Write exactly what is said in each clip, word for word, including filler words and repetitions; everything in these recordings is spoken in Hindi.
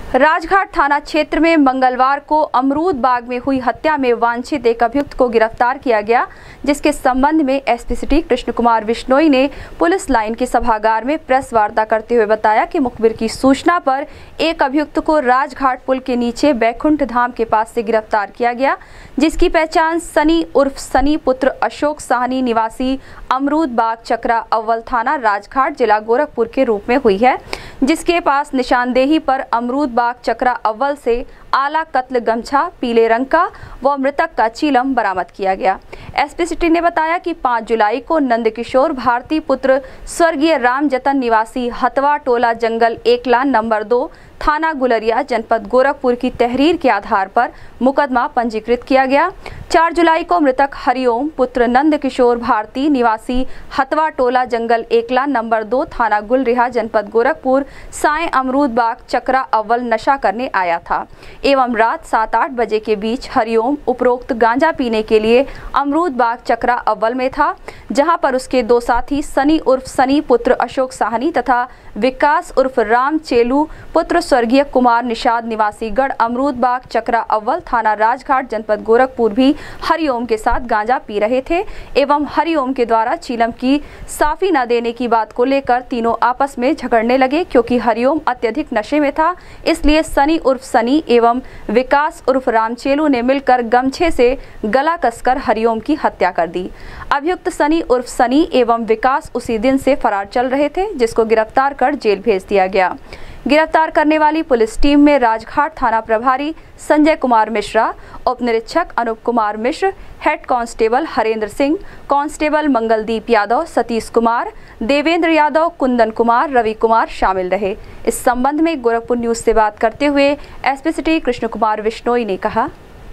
राजघाट थाना क्षेत्र में मंगलवार को अमरूद बाग में हुई हत्या में वांछित एक अभियुक्त को गिरफ्तार किया गया, जिसके संबंध में एसपी सिटी कृष्ण कुमार बिश्नोई ने पुलिस लाइन के सभागार में प्रेस वार्ता करते हुए बताया कि मुखबिर की सूचना पर एक अभियुक्त को राजघाट पुल के नीचे बैकुंठ धाम के पास से गिरफ्तार किया गया, जिसकी पहचान सनी उर्फ सनी पुत्र अशोक साहनी निवासी अमरूद बाग चकरा अव्वल थाना राजघाट जिला गोरखपुर के रूप में हुई है, जिसके पास निशानदेही पर अमरूद बाग चकरा अव्वल से आला कत्ल गमछा पीले रंग का व मृतक का चीलम बरामद किया गया। एसपी सिटी ने बताया कि पाँच जुलाई को नंदकिशोर भारती पुत्र स्वर्गीय राम जतन निवासी हतवा टोला जंगल एकला नंबर दो थाना गुलरिया जनपद गोरखपुर की तहरीर के आधार पर मुकदमा पंजीकृत किया गया। चार जुलाई को मृतक हरिओम पुत्र नंदकिशोर भारती निवासी हतवा टोला जंगल एकला नंबर दो थाना गुलरिया जनपद गोरखपुर साय अमरूद बाग चकरा अव्वल नशा करने आया था एवं रात सात आठ बजे के बीच हरिओम उपरोक्त गांजा पीने के लिए अमरूद बाग चकरा अव्वल में था, जहां पर उसके दो साथी सनी उर्फ सनी पुत्र अशोक साहनी तथा विकास उर्फ राम चेलू पुत्र स्वर्गीय कुमार निषाद निवासी गढ़ अमरूद बाग चकरा अव्वल थाना राजघाट जनपद गोरखपुर भी हरिओम के साथ गांजा पी रहे थे एवं हरिओम के द्वारा चीलम की साफी न देने की बात को लेकर तीनों आपस में झगड़ने लगे। क्योंकि हरिओम अत्यधिक नशे में था, इसलिए सनी उर्फ सनी एवं विकास उर्फ रामचेलू ने मिलकर गमछे से गला कसकर हरिओम की हत्या कर दी। अभियुक्त सनी उर्फ सनी एवं विकास उसी दिन से फरार चल रहे थे, जिसको गिरफ्तार कर जेल भेज दिया गया। गिरफ्तार करने वाली पुलिस टीम में राजघाट थाना प्रभारी संजय कुमार मिश्रा, उप निरीक्षक Anoop Kumar Mishra, head constable Harendra Singh, constable Mangaldeep Yadav, Satish Kumar, Devendra Yadav, Kundan Kumar, Ravi Kumar शामिल रहे। इस संबंध में गोरखपुर न्यूज से बात करते हुए एसपी सिटी कृष्ण कुमार बिश्नोई ने कहा,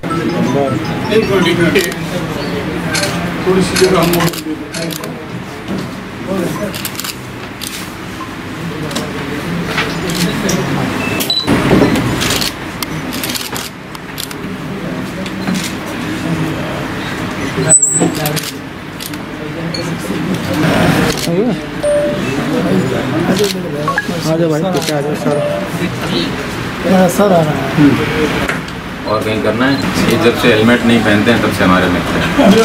आजा भाई क्या आजा सर सर आ रहा है और कहीं करना है। ये जब से हेलमेट नहीं पहनते हैं तब से हमारे मित्र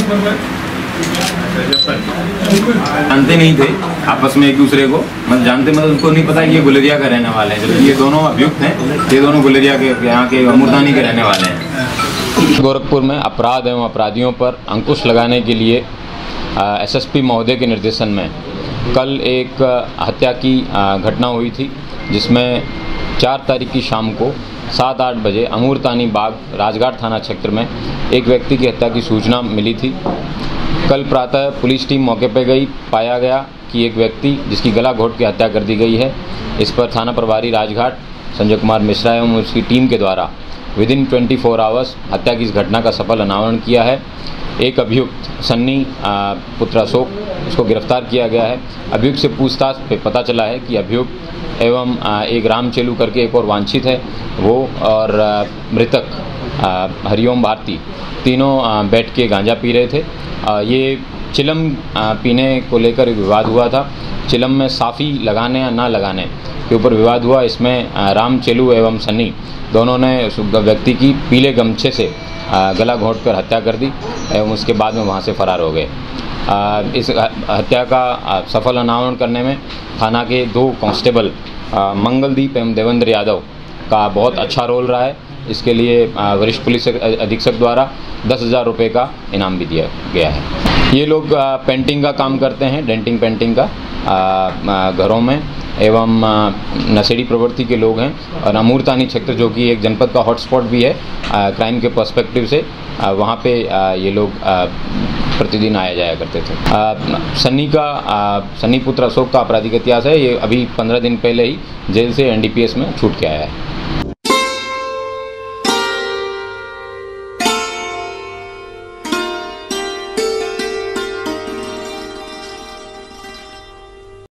जानते नहीं थे आपस में एक दूसरे को, मतलब जानते मतलब उनको नहीं पता कि ये गुलरिया का रहने वाले हैं, जबकि ये दोनों अभियुक्त हैं, ये दोनों गुलरिया के यहाँ के अमूरदानी के रहने वाले हैं। गोरखपुर में अपराध एवं अपराधियों पर अंकुश लगाने के लिए एसएसपी महोदय के निर्देशन में कल एक हत्या की घटना हुई थी, जिसमें चार तारीख की शाम को सात आठ बजे अमूरतानी बाग राजघाट थाना क्षेत्र में एक व्यक्ति की हत्या की सूचना मिली थी। कल प्रातः पुलिस टीम मौके पर गई, पाया गया कि एक व्यक्ति जिसकी गला घोंट के हत्या कर दी गई है। इस पर थाना प्रभारी राजघाट संजय कुमार मिश्रा एवं उसकी टीम के द्वारा within twenty four hours हत्या की इस घटना का सफल अनावरण किया है। एक अभियुक्त सन्नी पुत्र अशोक, उसको गिरफ्तार किया गया है। अभियुक्त से पूछताछ पे पता चला है कि अभियुक्त एवं एक राम चेलू करके एक और वांछित है, वो और मृतक हरिओम भारती तीनों बैठ के गांजा पी रहे थे। ये चिलम पीने को लेकर विवाद हुआ था। चिलम में साफ़ी लगाने या ना लगाने के ऊपर विवाद हुआ। इसमें राम चेलू एवं सन्नी दोनों ने उस व्यक्ति की पीले गमछे से गला घोंट कर हत्या कर दी एवं उसके बाद में वहाँ से फरार हो गए। इस हत्या का सफल अनावरण करने में थाना के दो कांस्टेबल मंगलदीप एवं देवेंद्र यादव का बहुत अच्छा रोल रहा है। इसके लिए वरिष्ठ पुलिस अधीक्षक द्वारा दस हज़ार रुपये का इनाम भी दिया गया है। ये लोग पेंटिंग का काम करते हैं, डेंटिंग पेंटिंग का घरों में, एवं नशेड़ी प्रवृत्ति के लोग हैं। और अमूरतानी क्षेत्र जो कि एक जनपद का हॉटस्पॉट भी है क्राइम के पर्सपेक्टिव से, वहाँ पे ये लोग प्रतिदिन आया जाया करते थे। सन्नी का सन्नी पुत्र अशोक का आपराधिक इतिहास है। ये अभी पंद्रह दिन पहले ही जेल से एनडीपीएस में छूट के आया है।